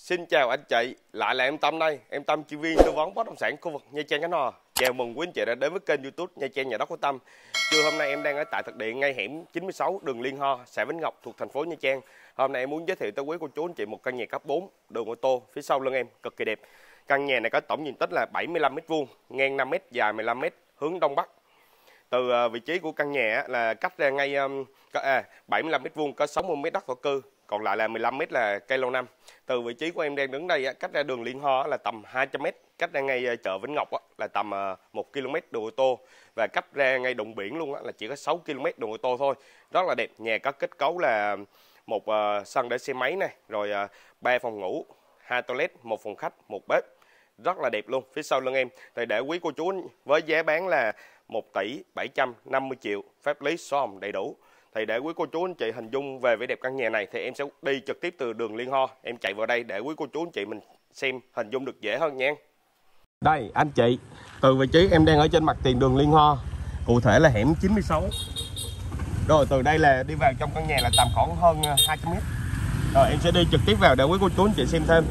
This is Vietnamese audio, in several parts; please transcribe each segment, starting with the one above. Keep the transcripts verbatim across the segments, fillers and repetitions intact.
Xin chào anh chị, lại là em Tâm đây, em Tâm chuyên viên tư vấn bất động sản khu vực Nha Trang Khánh Hòa. Chào mừng quý anh chị đã đến với kênh YouTube Nha Trang Nhà đất của Tâm. Trưa hôm nay em đang ở tại thực địa ngay hẻm chín mươi sáu đường Liên Ho, xã Vĩnh Ngọc thuộc thành phố Nha Trang. Hôm nay em muốn giới thiệu tới quý cô chú anh chị một căn nhà cấp bốn, đường ô tô phía sau lưng em cực kỳ đẹp. Căn nhà này có tổng diện tích là bảy mươi lăm mét vuông, ngang năm mét, dài mười lăm mét, hướng đông bắc. Từ vị trí của căn nhà là cách ra ngay à, bảy mươi lăm mét vuông có sáu mươi mét đất thổ cư, còn lại là mười lăm mét là cây lâu năm. Từ vị trí của em đang đứng đây, cách ra đường Liên Ho là tầm hai trăm mét, cách ra ngay chợ Vĩnh Ngọc là tầm một ki lô mét đường ô tô, và cách ra ngay đụng biển luôn là chỉ có sáu ki lô mét đường ô tô thôi. Rất là đẹp. Nhà có kết cấu là một sân để xe máy này, rồi ba phòng ngủ, hai toilet, một phòng khách, một bếp, rất là đẹp luôn. Phía sau lưng em thì để quý cô chú với giá bán là một tỷ bảy trăm năm mươi triệu, pháp lý sổ hồng đầy đủ. Thì để quý cô chú anh chị hình dung về vẻ đẹp căn nhà này thì em sẽ đi trực tiếp từ đường Liên Ho, em chạy vào đây để quý cô chú anh chị mình xem hình dung được dễ hơn nha. Đây anh chị, từ vị trí em đang ở trên mặt tiền đường Liên Ho, cụ thể là hẻm chín mươi sáu. Rồi từ đây là đi vào trong căn nhà là tầm khoảng hơn hai trăm mét. Rồi em sẽ đi trực tiếp vào để quý cô chú anh chị xem thêm.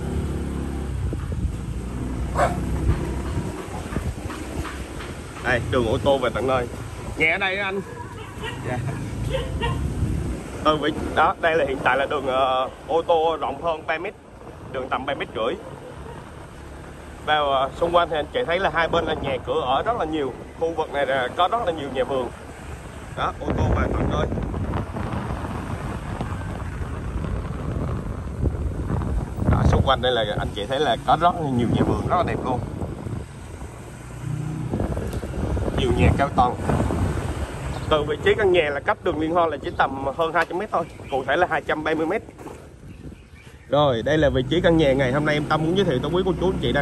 Đây, đường ô tô về tận nơi. Nhà ở đây đó anh. Yeah. Từ vị đó, đây là hiện tại là đường uh, ô tô rộng hơn ba mét, đường tầm ba mét rưỡi. Vào uh, xung quanh thì anh chị thấy là hai bên là nhà cửa ở rất là nhiều. Khu vực này là có rất là nhiều nhà vườn. Đó, ô tô về tận nơi. Đó, xung quanh đây là anh chị thấy là có rất là nhiều nhà vườn rất là đẹp luôn. Nhiều nhà cao tầng. Từ vị trí căn nhà là cách đường Liên Ho là chỉ tầm hơn hai trăm mét thôi, cụ thể là hai trăm ba mươi mét. Rồi đây là vị trí căn nhà ngày hôm nay em Tâm muốn giới thiệu tới quý cô chú anh chị đây.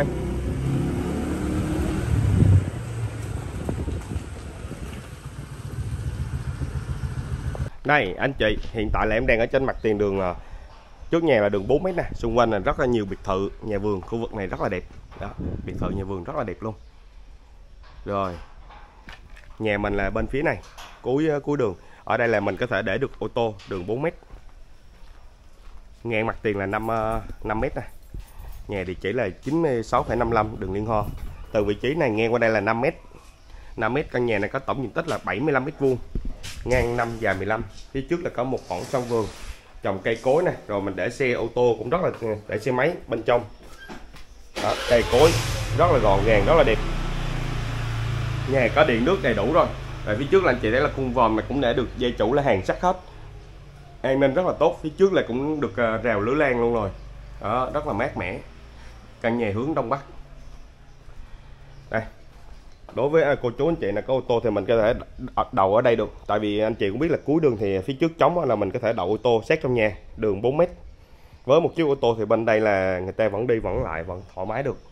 Đây anh chị, hiện tại là em đang ở trên mặt tiền đường, trước nhà là đường bốn mét nè, xung quanh là rất là nhiều biệt thự, nhà vườn, khu vực này rất là đẹp. Đó, biệt thự nhà vườn rất là đẹp luôn. Rồi nhà mình là bên phía này, cuối cuối đường. Ở đây là mình có thể để được ô tô, đường bốn mét. Ngang mặt tiền là năm mét nè. Nhà địa chỉ là chín mươi sáu phẩy năm mươi lăm đường Liên Ho. Từ vị trí này ngang qua đây là năm mét. năm mét, căn nhà này có tổng diện tích là bảy mươi lăm mét vuông, ngang năm, dài mười lăm. Phía trước là có một khoảng sân vườn, trồng cây cối nè, rồi mình để xe ô tô cũng rất là, để xe máy bên trong. Đó, cây cối rất là gọn gàng, rất là đẹp. Nhà có điện nước đầy đủ rồi. Và phía trước là anh chị thấy là khung vòm mà cũng để được dây chủ là hàng sắt hết, an ninh rất là tốt. Phía trước là cũng được rào lưới lan luôn rồi. Đó, rất là mát mẻ. Căn nhà hướng đông bắc. Đây, đối với cô chú anh chị là có ô tô thì mình có thể đậu ở đây được, tại vì anh chị cũng biết là cuối đường thì phía trước trống là mình có thể đậu ô tô sát trong nhà, đường bốn mét. Với một chiếc ô tô thì bên đây là người ta vẫn đi vẫn lại, vẫn thoải mái được.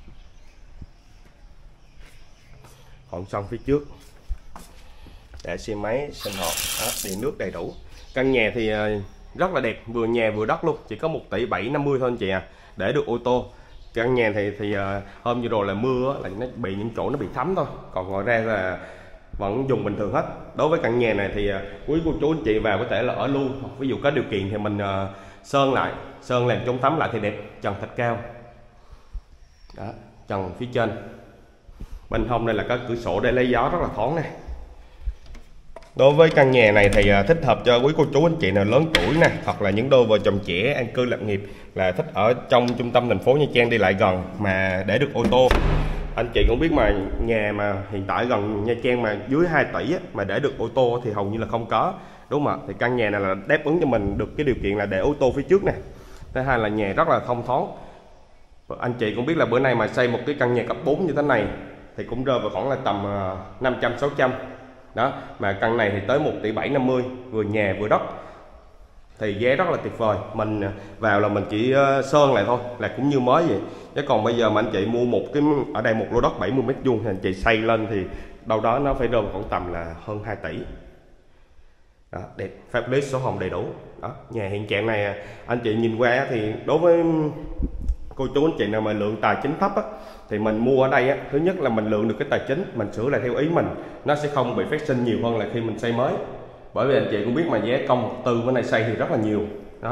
Còn sân phía trước để xe máy sinh hoạt, điện nước đầy đủ. Căn nhà thì rất là đẹp, vừa nhà vừa đất luôn, chỉ có một tỷ bảy trăm năm mươi thôi anh chị à, để được ô tô. Căn nhà thì thì hôm vừa rồi là mưa là nó bị những chỗ nó bị thấm thôi, còn ngoài ra là vẫn dùng bình thường hết. Đối với căn nhà này thì quý cô chú anh chị vào có thể là ở luôn, ví dụ có điều kiện thì mình sơn lại, sơn làm chống thấm lại thì đẹp. Trần thạch cao. Đó, trần phía trên. Bên hông đây là có cửa sổ để lấy gió rất là thoáng này. Đối với căn nhà này thì thích hợp cho quý cô chú anh chị nào lớn tuổi nè, hoặc là những đôi vợ chồng trẻ an cư lập nghiệp, là thích ở trong trung tâm thành phố Nha Trang đi lại gần mà để được ô tô. Anh chị cũng biết mà, nhà mà hiện tại gần Nha Trang mà dưới hai tỷ á, mà để được ô tô thì hầu như là không có, đúng không ạ? Thì căn nhà này là đáp ứng cho mình được cái điều kiện là để ô tô phía trước nè. Thứ hai là nhà rất là thông thoáng. Anh chị cũng biết là bữa nay mà xây một cái căn nhà cấp bốn như thế này thì cũng rơi vào khoảng là tầm năm trăm sáu trăm. Đó, mà căn này thì tới một tỷ bảy trăm năm mươi, vừa nhà vừa đất. Thì giá rất là tuyệt vời. Mình vào là mình chỉ sơn lại thôi là cũng như mới vậy. Chứ còn bây giờ mà anh chị mua một cái ở đây một lô đất bảy mươi mét vuông thì anh chị xây lên thì đâu đó nó phải rơi vào khoảng tầm là hơn hai tỷ. Đó, đẹp, pháp lý sổ hồng đầy đủ. Đó, nhà hiện trạng này anh chị nhìn qua thì đối với cô chú anh chị nào mà lượng tài chính thấp á, thì mình mua ở đây á, thứ nhất là mình lượng được cái tài chính, mình sửa lại theo ý mình, nó sẽ không bị phát sinh nhiều hơn là khi mình xây mới. Bởi vì anh chị cũng biết mà giá công tư bữa nay xây thì rất là nhiều. Đó,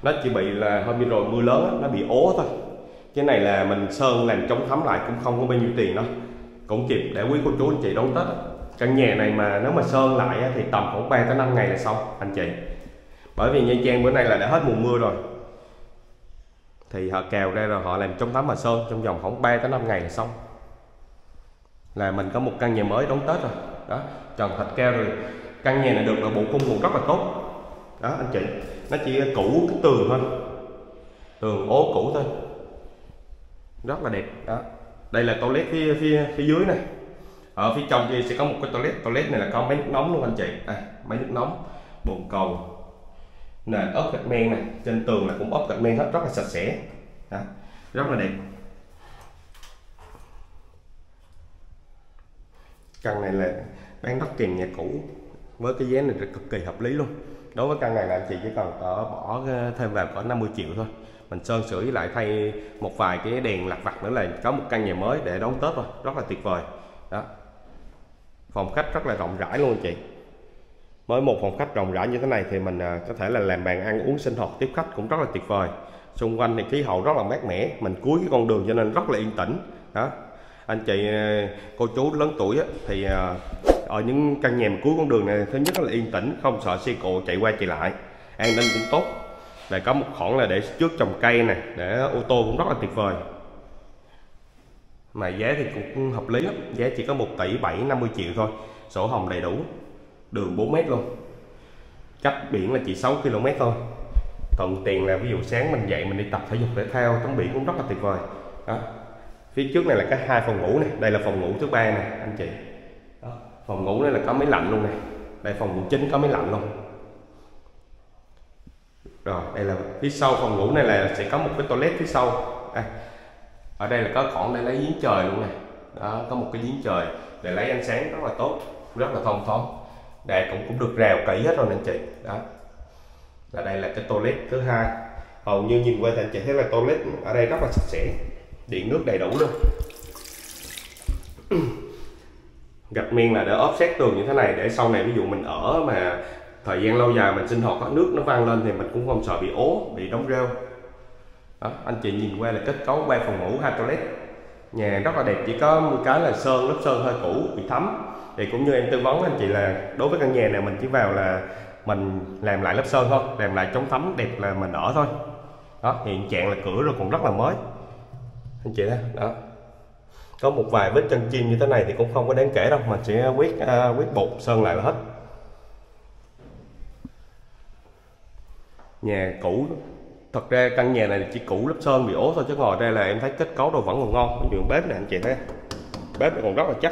nó chỉ bị là hôm vừa rồi mưa lớn á, nó bị ố thôi. Cái này là mình sơn làm chống thấm lại cũng không có bao nhiêu tiền đâu, cũng kịp để quý cô chú anh chị đón Tết. Căn nhà này mà nếu mà sơn lại á, thì tầm khoảng ba tới năm ngày là xong anh chị. Bởi vì Nha Trang bữa nay là đã hết mùa mưa rồi, thì họ cào ra rồi họ làm chống thấm mà sơn trong vòng khoảng ba tới năm ngày là xong, là mình có một căn nhà mới đón Tết rồi đó. Trần thạch cao rồi, căn nhà này được nội bộ khung cũng rất là tốt đó anh chị. Nó chỉ cũ cái tường thôi, tường ố cũ thôi, rất là đẹp đó. Đây là toilet phía phía phía dưới này, ở phía trong kia sẽ có một cái toilet. Toilet này là có máy nước nóng luôn anh chị. À, máy nước nóng, bồn cầu, nền ốp gạch men này, trên tường là cũng ốp gạch men hết, rất là sạch sẽ đó, rất là đẹp. Căn này là bán đất kèm nhà cũ với cái giá này cực kỳ hợp lý luôn. Đối với căn này là anh chị chỉ cần có bỏ thêm vào có năm mươi triệu thôi, mình sơn sửa lại thay một vài cái đèn lặt vặt nữa là có một căn nhà mới để đón Tết rồi, rất là tuyệt vời đó. Phòng khách rất là rộng rãi luôn anh chị. Mới một phòng khách rộng rãi như thế này thì mình có thể là làm bàn ăn uống sinh hoạt tiếp khách cũng rất là tuyệt vời. Xung quanh thì khí hậu rất là mát mẻ, mình cuối cái con đường cho nên rất là yên tĩnh đó. Anh chị cô chú lớn tuổi á, thì ở những căn nhà cuối con đường này thứ nhất là yên tĩnh, không sợ xe cộ chạy qua chạy lại, an ninh cũng tốt. Và có một khoảng là để trước trồng cây này, để ô tô cũng rất là tuyệt vời. Mà giá thì cũng hợp lý lắm, giá chỉ có một tỷ bảy năm mươi triệu thôi, sổ hồng đầy đủ, đường bốn mét luôn, cách biển là chỉ sáu ki lô mét thôi. Thuận tiền là ví dụ sáng mình dậy mình đi tập thể dục thể thao, tắm biển cũng rất là tuyệt vời đó. Phía trước này là cái hai phòng ngủ này, đây là phòng ngủ thứ ba này anh chị đó. Phòng ngủ này là có máy lạnh luôn này, đây phòng ngủ chính có máy lạnh luôn. Rồi đây là phía sau phòng ngủ này là sẽ có một cái toilet phía sau. À, ở đây là có khoảng để lấy giếng trời luôn này đó, có một cái giếng trời để lấy ánh sáng rất là tốt, rất là thông thoáng. Đây cũng cũng được rào kỹ hết rồi anh chị đó. Là đây là cái toilet thứ hai, hầu như nhìn qua thì anh chị thấy là toilet ở đây rất là sạch sẽ, điện nước đầy đủ luôn. Gạch men là để ốp sát tường như thế này, để sau này ví dụ mình ở mà thời gian lâu dài mình sinh hoạt có nước nó văng lên thì mình cũng không sợ bị ố, bị đóng rêu đó. Anh chị nhìn qua là kết cấu ba phòng ngủ hai toilet, nhà rất là đẹp, chỉ có một cái là sơn, lớp sơn hơi cũ bị thấm. Thì cũng như em tư vấn anh chị là đối với căn nhà này mình chỉ vào là mình làm lại lớp sơn thôi, làm lại chống thấm đẹp là mình ở thôi đó. Hiện trạng là cửa rồi còn rất là mới anh chị đó, đó. Có một vài vết chân chim như thế này thì cũng không có đáng kể đâu, mình sẽ quét uh, quét bột sơn lại là hết. Nhà cũ, thật ra căn nhà này chỉ cũ lớp sơn bị ố thôi, chứ ngồi đây là em thấy kết cấu đồ vẫn còn ngon. Ví dụ bếp này anh chị thấy, bếp này còn rất là chắc.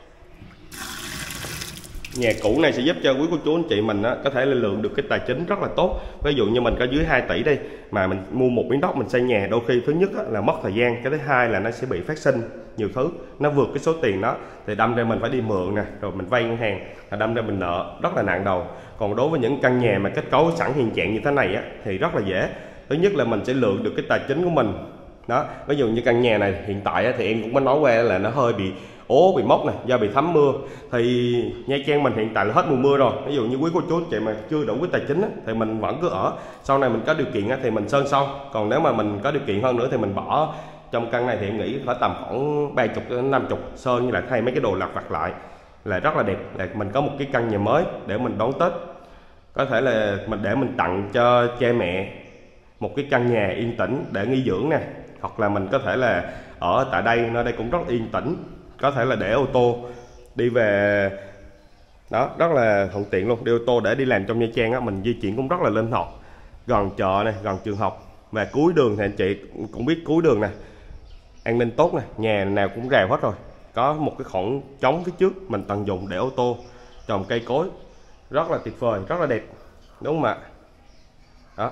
Nhà cũ này sẽ giúp cho quý cô chú anh chị mình á, có thể là lượng được cái tài chính rất là tốt. Ví dụ như mình có dưới hai tỷ đi mà mình mua một miếng đất mình xây nhà, đôi khi thứ nhất á, là mất thời gian, cái thứ hai là nó sẽ bị phát sinh nhiều thứ, nó vượt cái số tiền đó thì đâm ra mình phải đi mượn nè, rồi mình vay ngân hàng, là đâm ra mình nợ rất là nặng đầu. Còn đối với những căn nhà mà kết cấu sẵn hiện trạng như thế này á, thì rất là dễ. Thứ nhất là mình sẽ lượng được cái tài chính của mình đó. Ví dụ như căn nhà này hiện tại á, thì em cũng có nói qua là nó hơi bị ố, bị mốc này do bị thấm mưa. Thì Nha Trang mình hiện tại là hết mùa mưa rồi, ví dụ như quý cô chú chị mà chưa đủ cái tài chính á, thì mình vẫn cứ ở, sau này mình có điều kiện á, thì mình sơn xong. Còn nếu mà mình có điều kiện hơn nữa thì mình bỏ trong căn này thì em nghĩ phải tầm khoảng ba mươi đến năm mươi sơn, như là thay mấy cái đồ lặt vặt lại là rất là đẹp. Là mình có một cái căn nhà mới để mình đón Tết, có thể là mình để mình tặng cho cha mẹ một cái căn nhà yên tĩnh để nghỉ dưỡng nè, hoặc là mình có thể là ở tại đây, nơi đây cũng rất yên tĩnh, có thể là để ô tô đi về đó, rất là thuận tiện luôn. Đi ô tô để đi làm trong Nha Trang á, mình di chuyển cũng rất là linh hoạt, gần chợ này, gần trường học. Và cuối đường thì anh chị cũng biết cuối đường này an ninh tốt nè, nhà nào cũng rào hết rồi, có một cái khoảng trống phía trước mình tận dụng để ô tô, trồng cây cối rất là tuyệt vời, rất là đẹp, đúng không ạ? Đó,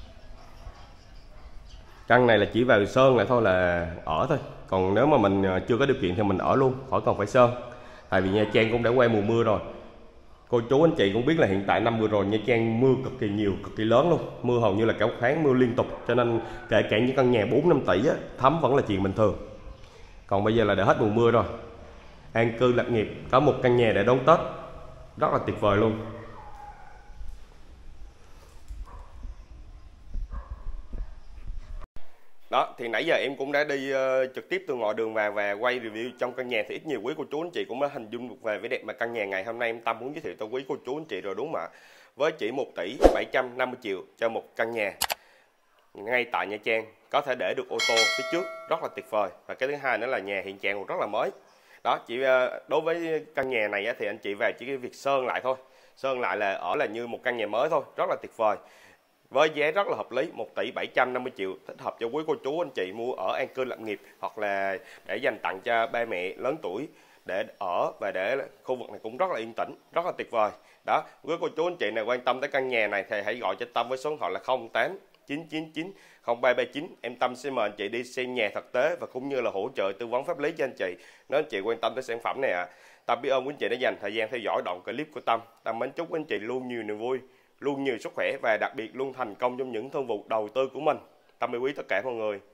căn này là chỉ vào sơn lại thôi là ở thôi. Còn nếu mà mình chưa có điều kiện thì mình ở luôn, khỏi cần phải sơn. Tại vì Nha Trang cũng đã qua mùa mưa rồi. Cô chú anh chị cũng biết là hiện tại năm vừa rồi Nha Trang mưa cực kỳ nhiều, cực kỳ lớn luôn. Mưa hầu như là cả một tháng mưa liên tục, cho nên kể cả những căn nhà bốn năm tỷ á, thấm vẫn là chuyện bình thường. Còn bây giờ là đã hết mùa mưa rồi, an cư lập nghiệp, có một căn nhà để đón Tết rất là tuyệt vời luôn. Đó thì nãy giờ em cũng đã đi uh, trực tiếp từ ngoài đường vào và quay review trong căn nhà, thì ít nhiều quý cô chú anh chị cũng đã hình dung được về vẻ đẹp mà căn nhà ngày hôm nay em Tâm muốn giới thiệu tới quý cô chú anh chị rồi, đúng không ạ? Với chỉ một tỷ bảy trăm năm mươi triệu cho một căn nhà ngay tại Nha Trang, có thể để được ô tô phía trước, rất là tuyệt vời. Và cái thứ hai nữa là nhà hiện trạng còn rất là mới. Đó, chỉ uh, đối với căn nhà này uh, thì anh chị về chỉ cái việc sơn lại thôi, sơn lại là ở là như một căn nhà mới thôi, rất là tuyệt vời. Với giá rất là hợp lý, một tỷ bảy trăm năm mươi triệu, thích hợp cho quý cô chú anh chị mua ở an cư lập nghiệp, hoặc là để dành tặng cho ba mẹ lớn tuổi để ở, và để khu vực này cũng rất là yên tĩnh, rất là tuyệt vời. Đó, quý cô chú anh chị nào quan tâm tới căn nhà này thì hãy gọi cho Tâm với số điện thoại là không tám chín chín chín không ba ba chín. Em Tâm sẽ mời anh chị đi xem nhà thực tế và cũng như là hỗ trợ tư vấn pháp lý cho anh chị nếu anh chị quan tâm tới sản phẩm này ạ. À. Tâm biết ơn quý anh chị đã dành thời gian theo dõi đoạn clip của Tâm. Tâm mến chúc quý anh chị luôn nhiều niềm vui, luôn nhiều sức khỏe và đặc biệt luôn thành công trong những thương vụ đầu tư của mình. Tâm yêu quý tất cả mọi người.